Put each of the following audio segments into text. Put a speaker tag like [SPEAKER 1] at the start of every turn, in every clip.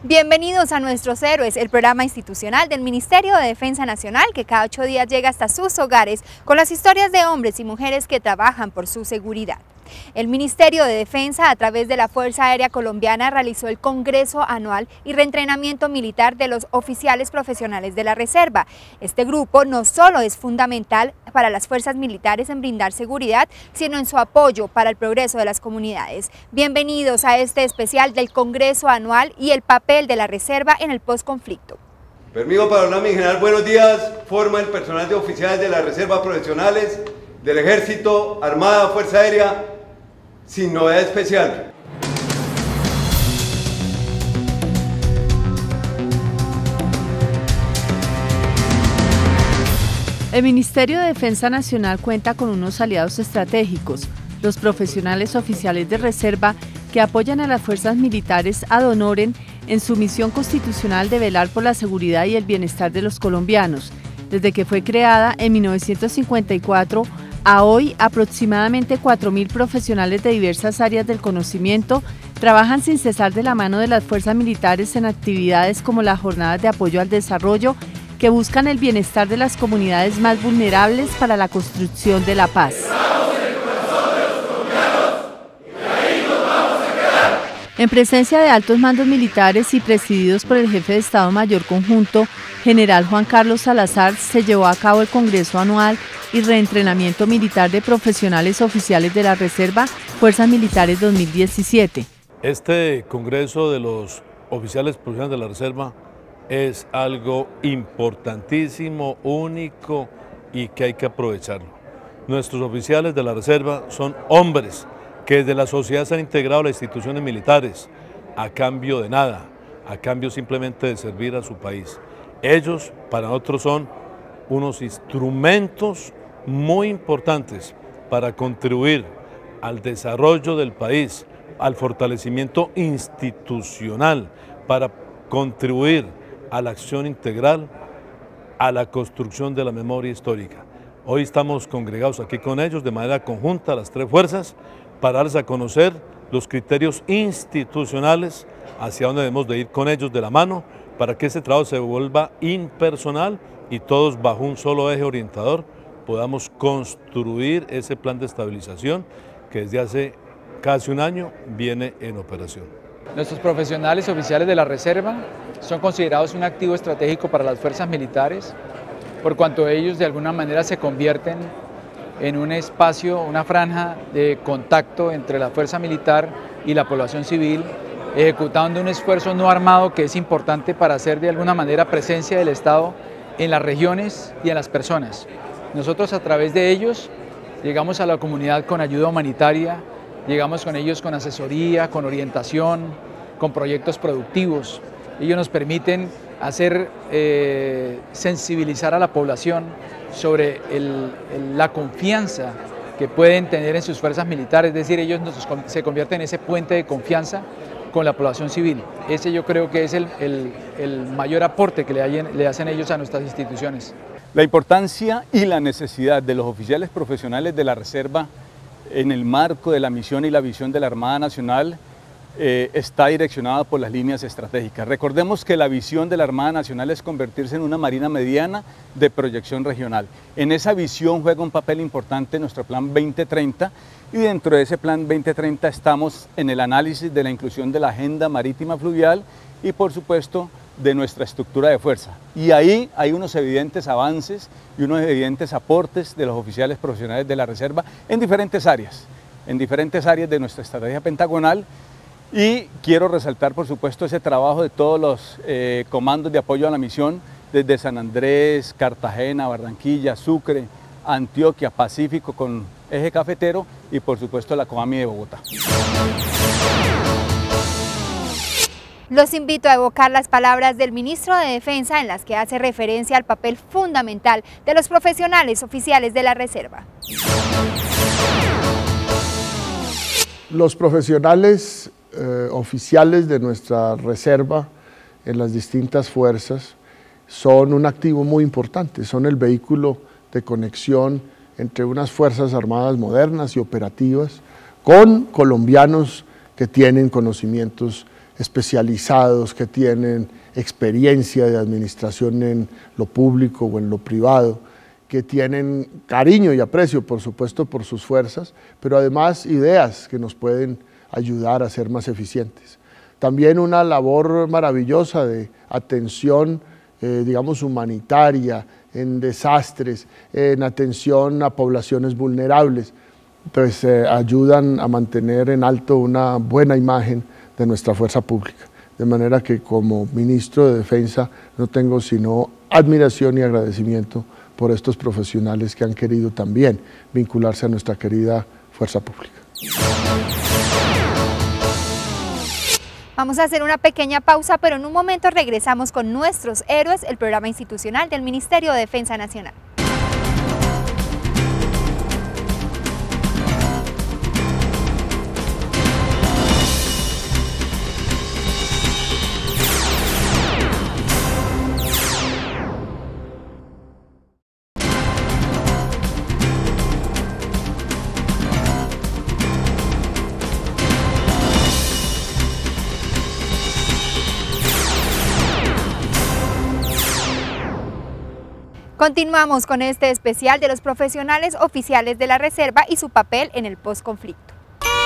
[SPEAKER 1] Bienvenidos a Nuestros Héroes, el programa institucional del Ministerio de Defensa Nacional que cada 8 días llega hasta sus hogares con las historias de hombres y mujeres que trabajan por su seguridad. El Ministerio de Defensa, a través de la Fuerza Aérea Colombiana, realizó el Congreso Anual y Reentrenamiento Militar de los Oficiales Profesionales de la Reserva. Este grupo no solo es fundamental para las fuerzas militares en brindar seguridad, sino en su apoyo para el progreso de las comunidades. Bienvenidos a este especial del Congreso Anual y el papel de la Reserva en el postconflicto.
[SPEAKER 2] Permiso para hablar, mi general, buenos días. Forma el personal de oficiales de la Reserva Profesionales del Ejército, Armada, Fuerza Aérea, sin novedad especial.
[SPEAKER 3] El Ministerio de Defensa Nacional cuenta con unos aliados estratégicos, los profesionales oficiales de reserva que apoyan a las fuerzas militares ad honorem en su misión constitucional de velar por la seguridad y el bienestar de los colombianos. Desde que fue creada en 1954, a hoy, aproximadamente 4.000 profesionales de diversas áreas del conocimiento trabajan sin cesar de la mano de las fuerzas militares en actividades como las jornadas de apoyo al desarrollo que buscan el bienestar de las comunidades más vulnerables para la construcción de la paz. En presencia de altos mandos militares y presididos por el jefe de Estado Mayor Conjunto, general Juan Carlos Salazar, se llevó a cabo el Congreso Anual y Reentrenamiento Militar de Profesionales Oficiales de la Reserva, Fuerzas Militares 2017.
[SPEAKER 4] Este Congreso de los Oficiales Profesionales de la Reserva es algo importantísimo, único y que hay que aprovecharlo. Nuestros oficiales de la Reserva son hombres que desde la sociedad se han integrado a las instituciones militares a cambio de nada, a cambio simplemente de servir a su país. Ellos para nosotros son unos instrumentos muy importantes para contribuir al desarrollo del país, al fortalecimiento institucional, para contribuir a la acción integral, a la construcción de la memoria histórica. Hoy estamos congregados aquí con ellos de manera conjunta, las tres fuerzas, para darles a conocer los criterios institucionales hacia dónde debemos de ir con ellos de la mano, para que ese trabajo se vuelva impersonal y todos bajo un solo eje orientador podamos construir ese plan de estabilización que desde hace casi un año viene en operación.
[SPEAKER 5] Nuestros profesionales oficiales de la Reserva son considerados un activo estratégico para las fuerzas militares, por cuanto ellos de alguna manera se convierten en un espacio, una franja de contacto entre la fuerza militar y la población civil, ejecutando un esfuerzo no armado que es importante para hacer de alguna manera presencia del Estado en las regiones y en las personas. Nosotros a través de ellos llegamos a la comunidad con ayuda humanitaria, llegamos con ellos con asesoría, con orientación, con proyectos productivos. Ellos nos permiten hacer sensibilizar a la población sobre la confianza que pueden tener en sus fuerzas militares, es decir, ellos se convierten en ese puente de confianza con la población civil. Ese yo creo que es el mayor aporte que le hacen ellos a nuestras instituciones.
[SPEAKER 6] La importancia y la necesidad de los oficiales profesionales de la Reserva en el marco de la misión y la visión de la Armada Nacional está direccionada por las líneas estratégicas. Recordemos que la visión de la Armada Nacional es convertirse en una marina mediana de proyección regional. En esa visión juega un papel importante nuestro Plan 2030 y dentro de ese Plan 2030 estamos en el análisis de la inclusión de la agenda marítima fluvial y por supuesto de nuestra estructura de fuerza. Y ahí hay unos evidentes avances y unos evidentes aportes de los oficiales profesionales de la Reserva en diferentes áreas de nuestra estrategia pentagonal. Y quiero resaltar, por supuesto, ese trabajo de todos los comandos de apoyo a la misión, desde San Andrés, Cartagena, Barranquilla, Sucre, Antioquia, Pacífico con eje cafetero y, por supuesto, la COAMI de Bogotá.
[SPEAKER 1] Los invito a evocar las palabras del ministro de Defensa en las que hace referencia al papel fundamental de los profesionales oficiales de la Reserva.
[SPEAKER 7] Los profesionales oficiales de nuestra Reserva en las distintas fuerzas son un activo muy importante, son el vehículo de conexión entre unas fuerzas armadas modernas y operativas con colombianos que tienen conocimientos especializados, que tienen experiencia de administración en lo público o en lo privado, que tienen cariño y aprecio, por supuesto, por sus fuerzas, pero además ideas que nos pueden ayudar a ser más eficientes. También una labor maravillosa de atención, digamos, humanitaria, en desastres, en atención a poblaciones vulnerables, pues ayudan a mantener en alto una buena imagen de nuestra fuerza pública. De manera que como ministro de Defensa no tengo sino admiración y agradecimiento por estos profesionales que han querido también vincularse a nuestra querida fuerza pública.
[SPEAKER 1] Vamos a hacer una pequeña pausa, pero en un momento regresamos con Nuestros Héroes, el programa institucional del Ministerio de Defensa Nacional. Continuamos con este especial de los profesionales oficiales de la Reserva y su papel en el posconflicto.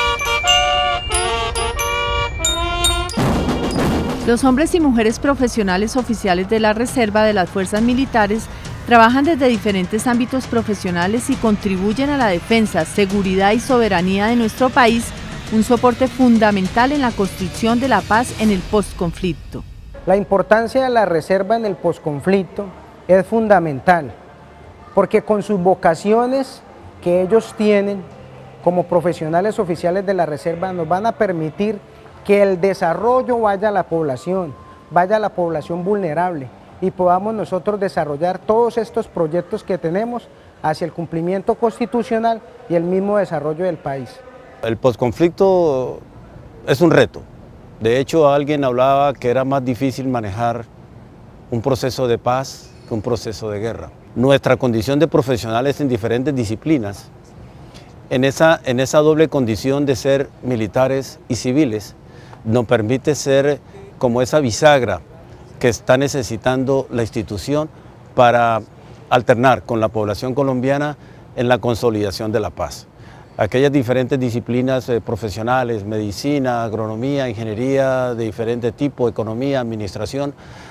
[SPEAKER 3] Los hombres y mujeres profesionales oficiales de la Reserva de las Fuerzas Militares trabajan desde diferentes ámbitos profesionales y contribuyen a la defensa, seguridad y soberanía de nuestro país, un soporte fundamental en la construcción de la paz en el posconflicto.
[SPEAKER 8] La importancia de la Reserva en el posconflicto es fundamental, porque con sus vocaciones que ellos tienen como profesionales oficiales de la Reserva nos van a permitir que el desarrollo vaya a la población vulnerable y podamos nosotros desarrollar todos estos proyectos que tenemos hacia el cumplimiento constitucional y el mismo desarrollo del país.
[SPEAKER 9] El posconflicto es un reto. De hecho, alguien hablaba que era más difícil manejar un proceso de paz que un proceso de guerra. Nuestra condición de profesionales en diferentes disciplinas, en esa doble condición de ser militares y civiles, nos permite ser como esa bisagra que está necesitando la institución para alternar con la población colombiana en la consolidación de la paz. Aquellas diferentes disciplinas profesionales, medicina, agronomía, ingeniería de diferente tipo, economía, administración,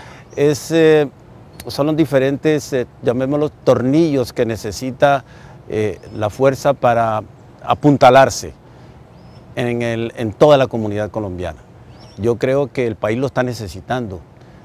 [SPEAKER 9] son los diferentes, llamémoslos, tornillos que necesita la fuerza para apuntalarse en toda la comunidad colombiana. Yo creo que el país lo está necesitando.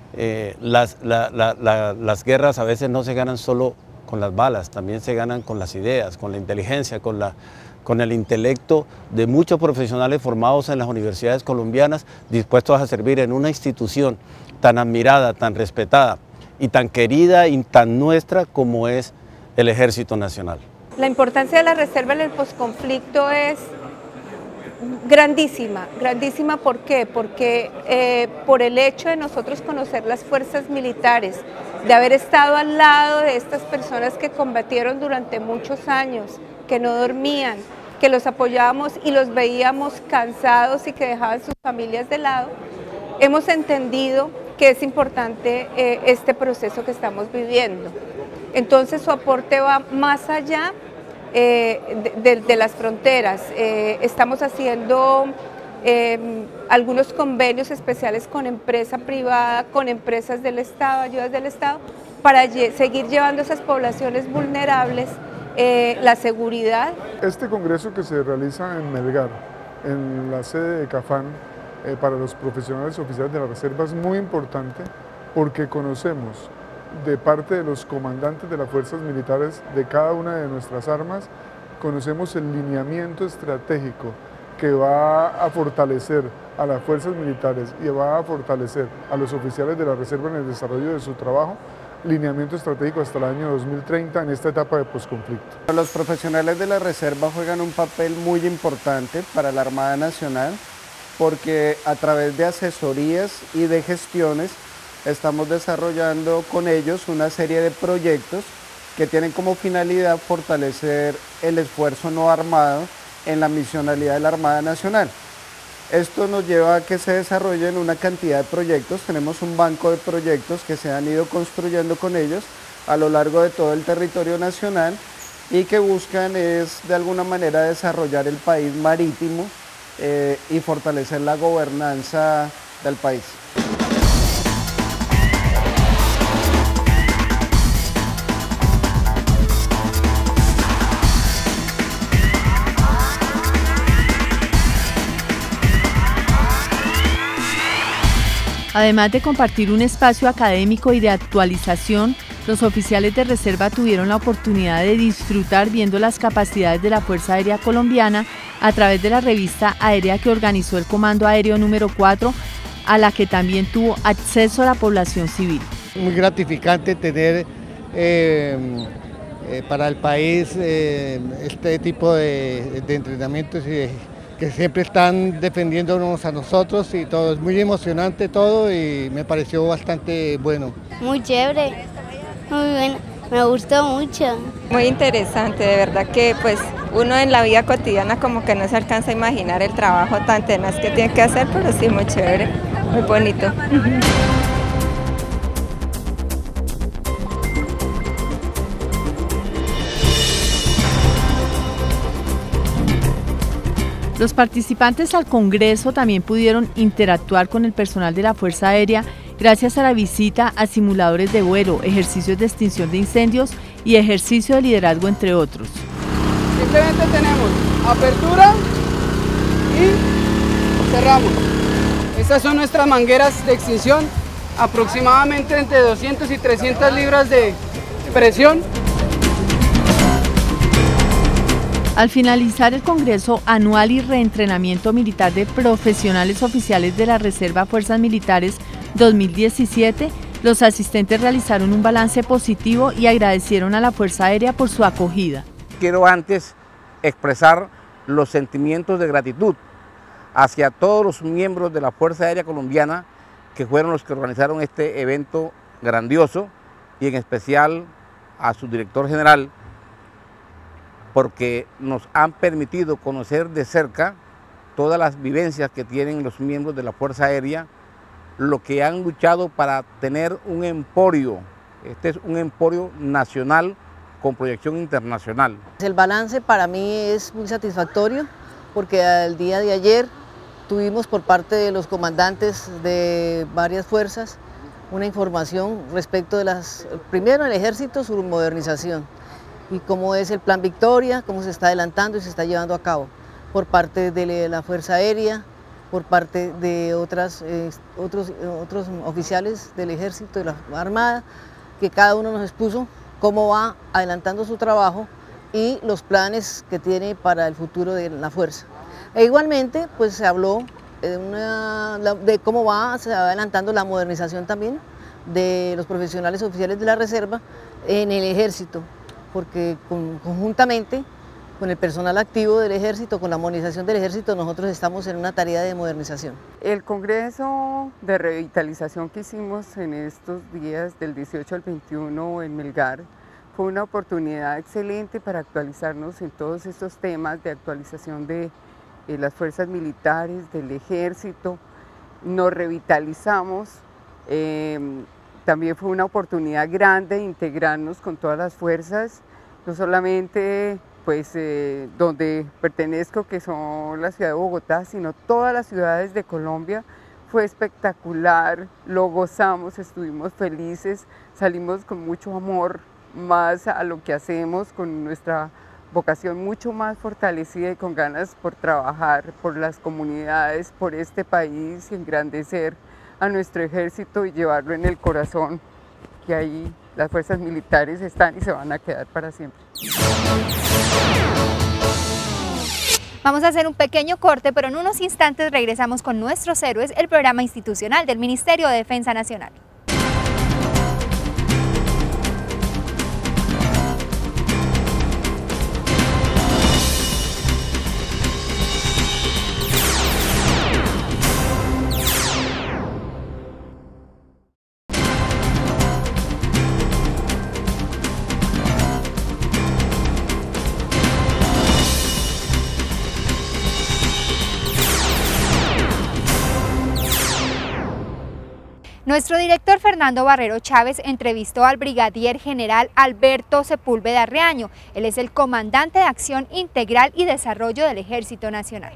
[SPEAKER 9] Las guerras a veces no se ganan solo con las balas, también se ganan con las ideas, con la inteligencia, con el intelecto de muchos profesionales formados en las universidades colombianas, dispuestos a servir en una institución tan admirada, tan respetada y tan querida y tan nuestra como es el Ejército Nacional.
[SPEAKER 10] La importancia de la Reserva en el posconflicto es grandísima, grandísima. ¿Por qué? Porque por el hecho de nosotros conocer las fuerzas militares, de haber estado al lado de estas personas que combatieron durante muchos años, que no dormían, que los apoyábamos y los veíamos cansados y que dejaban sus familias de lado, hemos entendido que es importante este proceso que estamos viviendo. Entonces su aporte va más allá de las fronteras. Estamos haciendo algunos convenios especiales con empresa privada, con empresas del Estado, ayudas del Estado, para seguir llevando a esas poblaciones vulnerables la seguridad.
[SPEAKER 11] Este congreso que se realiza en Melgar, en la sede de CAFAN, para los profesionales oficiales de la Reserva es muy importante porque conocemos de parte de los comandantes de las fuerzas militares de cada una de nuestras armas, conocemos el lineamiento estratégico que va a fortalecer a las fuerzas militares y va a fortalecer a los oficiales de la Reserva en el desarrollo de su trabajo, lineamiento estratégico hasta el año 2030 en esta etapa de posconflicto.
[SPEAKER 8] Los profesionales de la Reserva juegan un papel muy importante para la Armada Nacional porque a través de asesorías y de gestiones estamos desarrollando con ellos una serie de proyectos que tienen como finalidad fortalecer el esfuerzo no armado en la misionalidad de la Armada Nacional.
[SPEAKER 12] Esto nos lleva a que se desarrollen una cantidad de proyectos. Tenemos un banco de proyectos que se han ido construyendo con ellos a lo largo de todo el territorio nacional y que buscan es de alguna manera desarrollar el país marítimo y fortalecer la gobernanza del país.
[SPEAKER 3] Además de compartir un espacio académico y de actualización, los oficiales de reserva tuvieron la oportunidad de disfrutar viendo las capacidades de la Fuerza Aérea Colombiana a través de la revista aérea que organizó el Comando Aéreo número 4, a la que también tuvo acceso la población civil.
[SPEAKER 13] Muy gratificante tener para el país este tipo de entrenamientos que siempre están defendiéndonos a nosotros y todo. Es muy emocionante todo y me pareció bastante bueno.
[SPEAKER 14] Muy chévere, muy bueno, me gustó mucho.
[SPEAKER 15] Muy interesante, de verdad que pues uno en la vida cotidiana como que no se alcanza a imaginar el trabajo tan tenaz que tiene que hacer, pero sí muy chévere, muy bonito.
[SPEAKER 3] Los participantes al Congreso también pudieron interactuar con el personal de la Fuerza Aérea gracias a la visita a simuladores de vuelo, ejercicios de extinción de incendios y ejercicio de liderazgo, entre otros.
[SPEAKER 16] Simplemente tenemos apertura y cerramos. Estas son nuestras mangueras de extinción, aproximadamente entre 200 y 300 libras de presión.
[SPEAKER 3] Al finalizar el Congreso Anual y Reentrenamiento Militar de Profesionales Oficiales de la Reserva Fuerzas Militares 2017, los asistentes realizaron un balance positivo y agradecieron a la Fuerza Aérea por su acogida.
[SPEAKER 17] Quiero antes expresar los sentimientos de gratitud hacia todos los miembros de la Fuerza Aérea Colombiana que fueron los que organizaron este evento grandioso y en especial a su director general, porque nos han permitido conocer de cerca todas las vivencias que tienen los miembros de la Fuerza Aérea, lo que han luchado para tener un emporio. Este es un emporio nacional con proyección internacional.
[SPEAKER 18] El balance para mí es muy satisfactorio porque el día de ayer tuvimos por parte de los comandantes de varias fuerzas una información respecto de primero el ejército, su modernización, y cómo es el Plan Victoria, cómo se está adelantando y se está llevando a cabo por parte de la Fuerza Aérea, por parte de otros oficiales del Ejército, de la Armada, que cada uno nos expuso cómo va adelantando su trabajo y los planes que tiene para el futuro de la Fuerza. E igualmente, pues se habló de cómo se va adelantando la modernización también de los profesionales oficiales de la Reserva en el Ejército, porque conjuntamente con el personal activo del Ejército, con la modernización del Ejército, nosotros estamos en una tarea de modernización.
[SPEAKER 19] El Congreso de Revitalización que hicimos en estos días del 18 al 21 en Melgar fue una oportunidad excelente para actualizarnos en todos estos temas de actualización de las fuerzas militares, del Ejército. Nos revitalizamos. También fue una oportunidad grande de integrarnos con todas las fuerzas, no solamente pues, donde pertenezco, que son la ciudad de Bogotá, sino todas las ciudades de Colombia. Fue espectacular, lo gozamos, estuvimos felices, salimos con mucho amor más a lo que hacemos, con nuestra vocación mucho más fortalecida y con ganas por trabajar por las comunidades, por este país y engrandecer a nuestro ejército y llevarlo en el corazón, que ahí las fuerzas militares están y se van a quedar para siempre.
[SPEAKER 1] Vamos a hacer un pequeño corte, pero en unos instantes regresamos con Nuestros Héroes, el programa institucional del Ministerio de Defensa Nacional. Nuestro director Fernando Barrero Chávez entrevistó al brigadier general Alberto Sepúlveda Riaño. Él es el comandante de Acción Integral y Desarrollo del Ejército Nacional.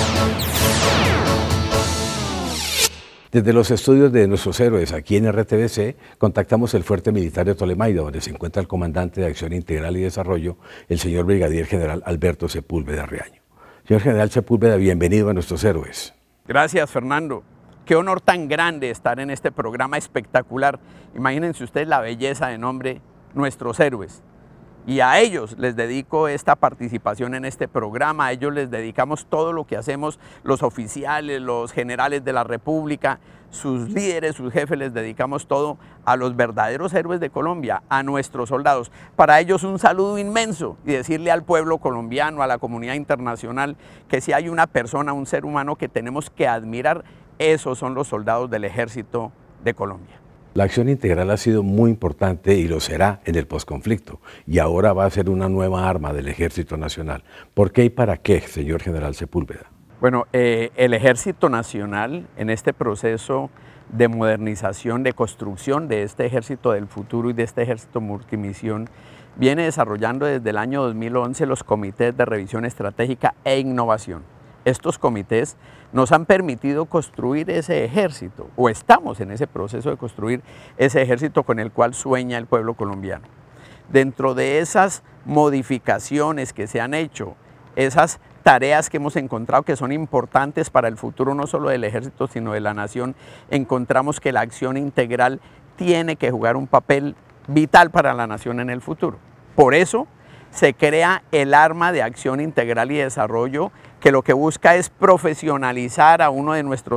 [SPEAKER 20] Desde los estudios de nuestros héroes aquí en RTBC, contactamos el fuerte militar de Tolemaida, donde se encuentra el comandante de Acción Integral y Desarrollo, el señor brigadier general Alberto Sepúlveda Riaño. Señor general Sepúlveda, bienvenido a nuestros héroes.
[SPEAKER 21] Gracias, Fernando. Qué honor tan grande estar en este programa espectacular. Imagínense ustedes la belleza de nombre, Nuestros Héroes. Y a ellos les dedico esta participación en este programa, a ellos les dedicamos todo lo que hacemos, los oficiales, los generales de la República, sus líderes, sus jefes, les dedicamos todo a los verdaderos héroes de Colombia, a nuestros soldados. Para ellos un saludo inmenso y decirle al pueblo colombiano, a la comunidad internacional, que si hay una persona, un ser humano que tenemos que admirar, esos son los soldados del Ejército de Colombia.
[SPEAKER 20] La acción integral ha sido muy importante y lo será en el posconflicto, y ahora va a ser una nueva arma del Ejército Nacional. ¿Por qué y para qué, señor general Sepúlveda?
[SPEAKER 21] Bueno, el Ejército Nacional en este proceso de modernización, de construcción de este ejército del futuro y de este ejército multimisión, viene desarrollando desde el año 2011 los comités de revisión estratégica e innovación. Estos comités nos han permitido construir ese ejército, o estamos en ese proceso de construir ese ejército con el cual sueña el pueblo colombiano. Dentro de esas modificaciones que se han hecho, esas tareas que hemos encontrado que son importantes para el futuro no solo del ejército sino de la nación, encontramos que la acción integral tiene que jugar un papel vital para la nación en el futuro. Por eso se crea el arma de acción integral y desarrollo, que lo que busca es profesionalizar a unos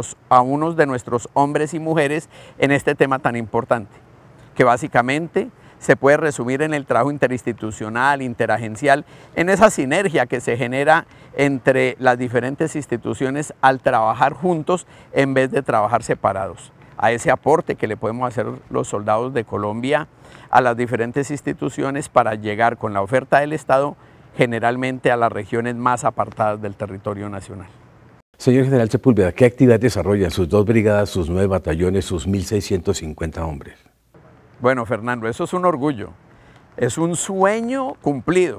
[SPEAKER 21] de nuestros hombres y mujeres en este tema tan importante, que básicamente se puede resumir en el trabajo interinstitucional, interagencial, en esa sinergia que se genera entre las diferentes instituciones al trabajar juntos en vez de trabajar separados. A ese aporte que le podemos hacer los soldados de Colombia a las diferentes instituciones para llegar con la oferta del Estado generalmente a las regiones más apartadas del territorio nacional.
[SPEAKER 20] Señor general Sepúlveda, ¿qué actividad desarrollan sus 2 brigadas, sus 9 batallones, sus 1.650 hombres?
[SPEAKER 21] Bueno, Fernando, eso es un orgullo, es un sueño cumplido.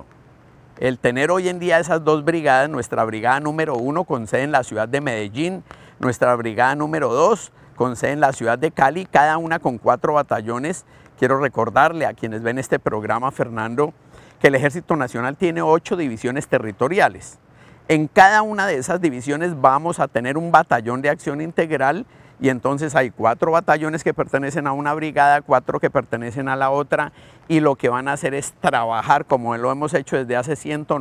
[SPEAKER 21] El tener hoy en día esas 2 brigadas, nuestra brigada número 1 con sede en la ciudad de Medellín, nuestra brigada número 2 con sede en la ciudad de Cali, cada una con 4 batallones. Quiero recordarle a quienes ven este programa, Fernando, que el Ejército Nacional tiene 8 divisiones territoriales. En cada una de esas divisiones vamos a tener un batallón de acción integral y entonces hay 4 batallones que pertenecen a una brigada, 4 que pertenecen a la otra, y lo que van a hacer es trabajar, como lo hemos hecho desde hace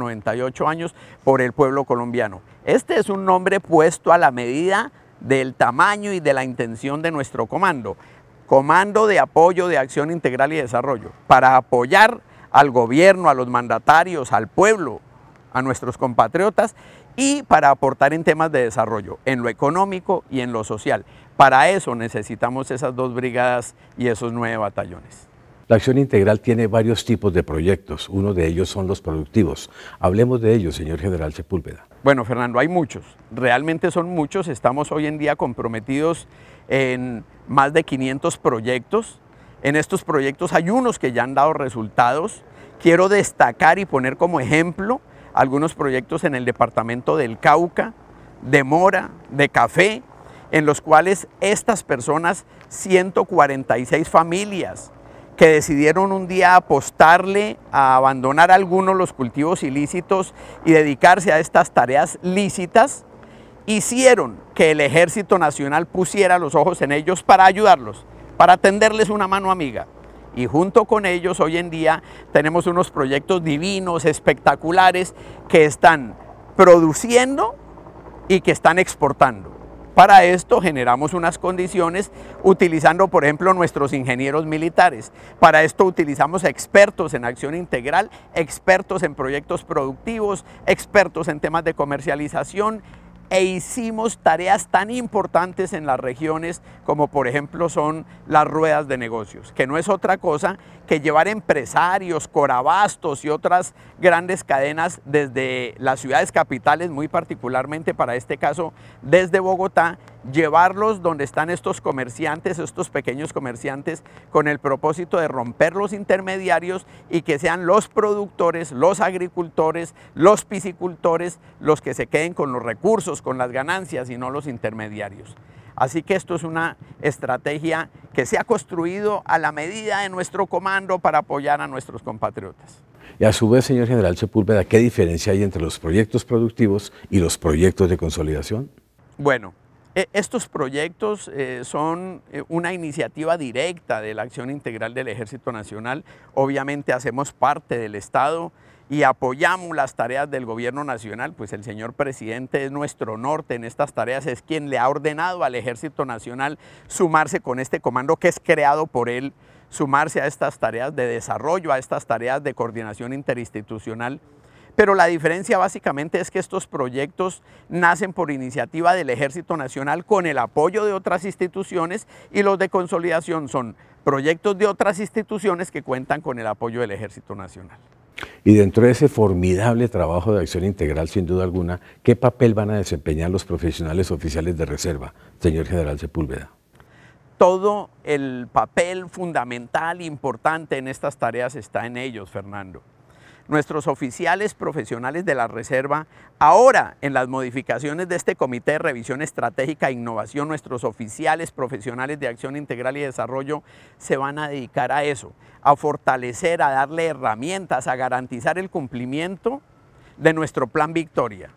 [SPEAKER 21] 198 años, por el pueblo colombiano. Este es un nombre puesto a la medida del tamaño y de la intención de nuestro comando. Comando de Apoyo de Acción Integral y Desarrollo, para apoyar al gobierno, a los mandatarios, al pueblo, a nuestros compatriotas, y para aportar en temas de desarrollo, en lo económico y en lo social. Para eso necesitamos esas 2 brigadas y esos 9 batallones.
[SPEAKER 20] La acción integral tiene varios tipos de proyectos, uno de ellos son los productivos. Hablemos de ellos, señor general Sepúlveda.
[SPEAKER 21] Bueno, Fernando, hay muchos, realmente son muchos, estamos hoy en día comprometidos en más de 500 proyectos. En estos proyectos hay unos que ya han dado resultados. Quiero destacar y poner como ejemplo algunos proyectos en el departamento del Cauca, de Mora, de Café, en los cuales estas personas, 146 familias, que decidieron un día apostarle a abandonar algunos los cultivos ilícitos y dedicarse a estas tareas lícitas, hicieron que el Ejército Nacional pusiera los ojos en ellos para ayudarlos, para tenderles una mano amiga. Y junto con ellos hoy en día tenemos unos proyectos divinos, espectaculares, que están produciendo y que están exportando. Para esto generamos unas condiciones utilizando, por ejemplo, nuestros ingenieros militares. Para esto utilizamos expertos en acción integral, expertos en proyectos productivos, expertos en temas de comercialización, e hicimos tareas tan importantes en las regiones como por ejemplo son las ruedas de negocios, que no es otra cosa que llevar empresarios, corabastos y otras grandes cadenas desde las ciudades capitales, muy particularmente para este caso desde Bogotá, llevarlos donde están estos comerciantes, estos pequeños comerciantes, con el propósito de romper los intermediarios y que sean los productores, los agricultores, los piscicultores, los que se queden con los recursos, con las ganancias y no los intermediarios. Así que esto es una estrategia que se ha construido a la medida de nuestro comando para apoyar a nuestros compatriotas.
[SPEAKER 20] Y a su vez, señor general Sepúlveda, ¿qué diferencia hay entre los proyectos productivos y los proyectos de consolidación?
[SPEAKER 21] Bueno, estos proyectos son una iniciativa directa de la acción integral del Ejército Nacional. Obviamente hacemos parte del Estado y apoyamos las tareas del gobierno nacional, pues el señor presidente es nuestro norte en estas tareas, es quien le ha ordenado al Ejército Nacional sumarse con este comando que es creado por él, sumarse a estas tareas de desarrollo, a estas tareas de coordinación interinstitucional. Pero la diferencia básicamente es que estos proyectos nacen por iniciativa del Ejército Nacional con el apoyo de otras instituciones, y los de consolidación son proyectos de otras instituciones que cuentan con el apoyo del Ejército Nacional.
[SPEAKER 20] Y dentro de ese formidable trabajo de acción integral, sin duda alguna, ¿qué papel van a desempeñar los profesionales oficiales de reserva, señor general Sepúlveda?
[SPEAKER 21] Todo el papel fundamental, importante en estas tareas está en ellos, Fernando. Nuestros oficiales profesionales de la reserva, ahora en las modificaciones de este Comité de Revisión Estratégica e Innovación, nuestros oficiales profesionales de Acción Integral y Desarrollo se van a dedicar a eso, a fortalecer, a darle herramientas, a garantizar el cumplimiento de nuestro Plan Victoria,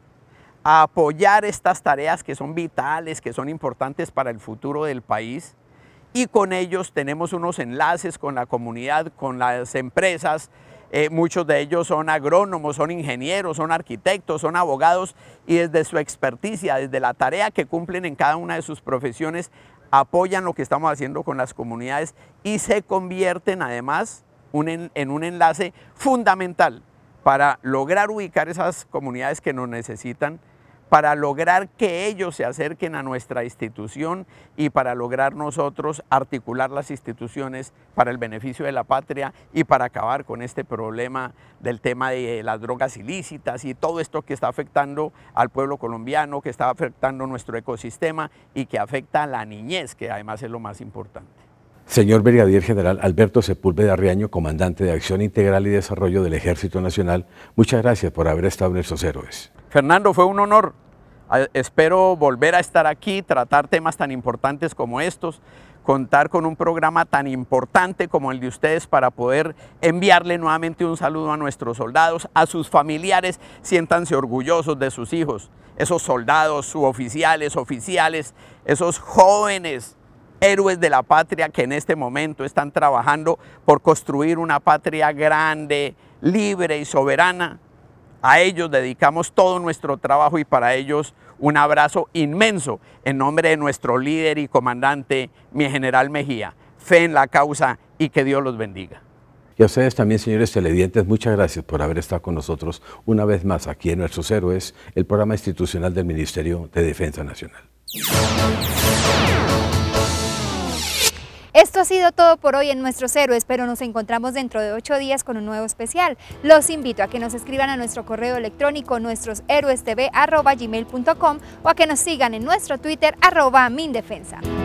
[SPEAKER 21] a apoyar estas tareas que son vitales, que son importantes para el futuro del país, y con ellos tenemos unos enlaces con la comunidad, con las empresas. Muchos de ellos son agrónomos, son ingenieros, son arquitectos, son abogados, y desde su experticia, desde la tarea que cumplen en cada una de sus profesiones, apoyan lo que estamos haciendo con las comunidades y se convierten además en un enlace fundamental para lograr ubicar esas comunidades que nos necesitan, para lograr que ellos se acerquen a nuestra institución y para lograr nosotros articular las instituciones para el beneficio de la patria y para acabar con este problema del tema de las drogas ilícitas y todo esto que está afectando al pueblo colombiano, que está afectando nuestro ecosistema y que afecta a la niñez, que además es lo más importante.
[SPEAKER 20] Señor Brigadier General Alberto Sepúlveda Riaño, comandante de Acción Integral y Desarrollo del Ejército Nacional, muchas gracias por haber estado en Nuestros Héroes.
[SPEAKER 21] Fernando, fue un honor. Espero volver a estar aquí, tratar temas tan importantes como estos, contar con un programa tan importante como el de ustedes para poder enviarle nuevamente un saludo a nuestros soldados, a sus familiares. Siéntanse orgullosos de sus hijos, esos soldados, suboficiales, oficiales, esos jóvenes héroes de la patria que en este momento están trabajando por construir una patria grande, libre y soberana. A ellos dedicamos todo nuestro trabajo y para ellos un abrazo inmenso en nombre de nuestro líder y comandante, mi general Mejía. Fe en la causa y que Dios los bendiga.
[SPEAKER 20] Y a ustedes también, señores televidentes, muchas gracias por haber estado con nosotros una vez más aquí en Nuestros Héroes, el programa institucional del Ministerio de Defensa Nacional.
[SPEAKER 1] Esto ha sido todo por hoy en Nuestros Héroes, pero nos encontramos dentro de 8 días con un nuevo especial. Los invito a que nos escriban a nuestro correo electrónico nuestroshéroestv@gmail.com o a que nos sigan en nuestro Twitter @mindefensa.